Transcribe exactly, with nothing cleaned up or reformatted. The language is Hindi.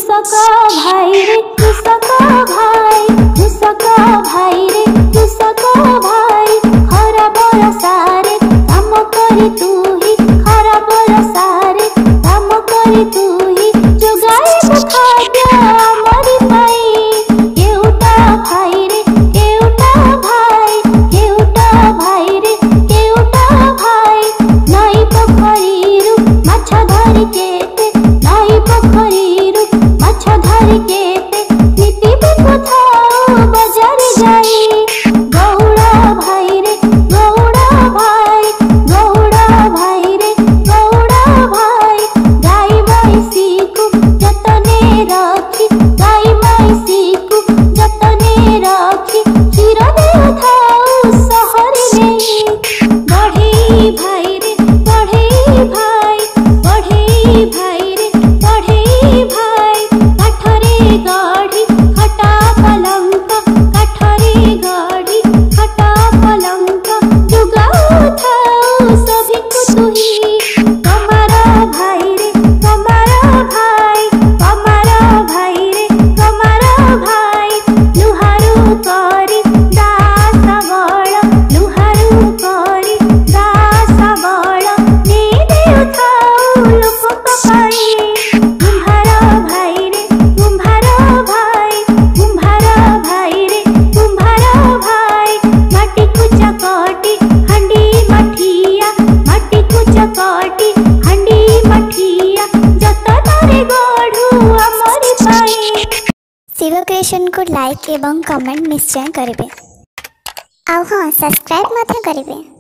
कृषक भाई रे कृषक भाई कृषक भाई रे कृषक भाई खरा बरसारे काम करी तू ही खरा बरसारे काम करी तू ही जोगाई खाद्य मरी पाई केउटा भाई रे केउटा भाई केउटा भाई रे केउटा भाई नई पोखरीरु माछ धरी केते नई पोखरीरु माछ धरी केते नीति बिकुथा बजार जाई गौड़ा भाई रे गौड़ा भाई गौड़ा भाई रे गौड़ा भाई गाई भैंसी को जतने रखी गाई भैंसी को जतने रखी क्षीर देउथाउ सहर नहीं बढ़ई भाई रे बढ़ई भाई बढ़ई भाई रे बढ़ई भाई काठरे गाड़ी खटा पलंक काठरे गाड़ी खटा पलंक जुगाउथाउ सभी को तू ही कमारा भाई रे कमारा भाई कमारा भाई रे कमारा भाई लुहारू करी दास बळ लुहारू करी दास बळ ने देउथाउ लोक पाई कुम्हार भाई रे कुम्हार भाई कुम्हार भाई रे कुम्हार भाई माटी को चकटी हंडी मठिया माटी को चकटी हंडी मठिया जतनारे गढ़ू हमरी पाई। शिव क्रिएशन को लाइक एवं कमेंट निश्चय करेंगे। आउ हाँ सब्सक्राइब मत करेंगे।